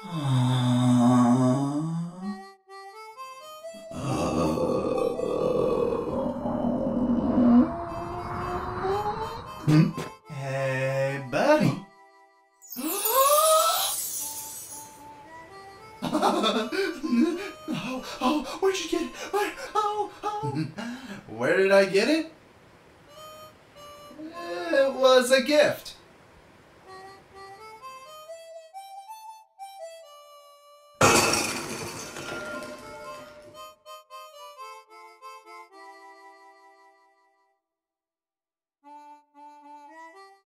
Hey, buddy. Oh, where'd you get it? Where did I get it? It was a gift.